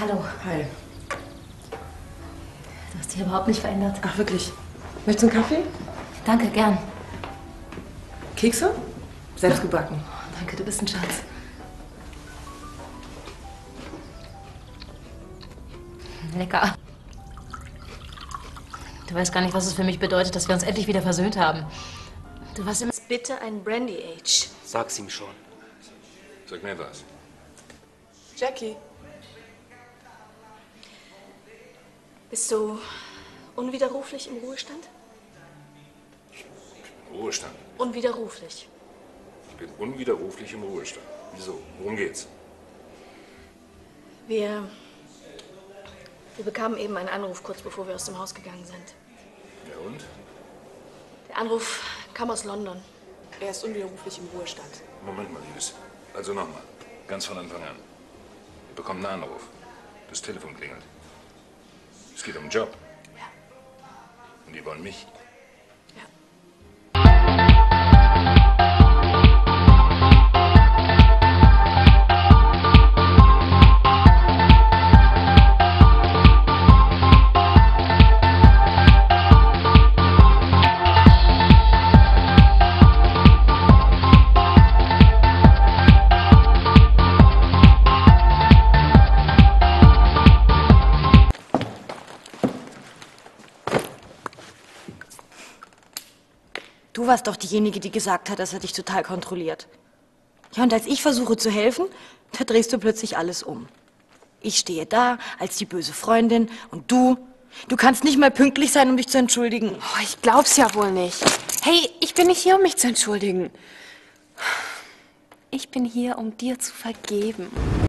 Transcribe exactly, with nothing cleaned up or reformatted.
Hallo. Hi. Du hast dich überhaupt nicht verändert. Ach, wirklich? Möchtest du einen Kaffee? Danke, gern. Kekse? Selbst gebacken. Oh, danke, du bist ein Schatz. Lecker. Du weißt gar nicht, was es für mich bedeutet, dass wir uns endlich wieder versöhnt haben. Du warst immer... Bitte ein Brandy Age. Sag's ihm schon. Sag mir was. Jackie. Bist du unwiderruflich im Ruhestand? Ruhestand. Unwiderruflich. Ich bin unwiderruflich im Ruhestand. Wieso? Worum geht's? Wir... Wir bekamen eben einen Anruf, kurz bevor wir aus dem Haus gegangen sind. Ja und? Der Anruf kam aus London. Er ist unwiderruflich im Ruhestand. Moment mal, Liebes. Also nochmal. Ganz von Anfang an. Ihr bekommt einen Anruf. Das Telefon klingelt. Es geht um einen Job. Ja. Und die wollen mich. Ja. Du warst doch diejenige, die gesagt hat, dass er dich total kontrolliert. Ja, und als ich versuche zu helfen, da drehst du plötzlich alles um. Ich stehe da als die böse Freundin und du, du kannst nicht mal pünktlich sein, um dich zu entschuldigen. Oh, ich glaub's ja wohl nicht. Hey, ich bin nicht hier, um mich zu entschuldigen. Ich bin hier, um dir zu vergeben.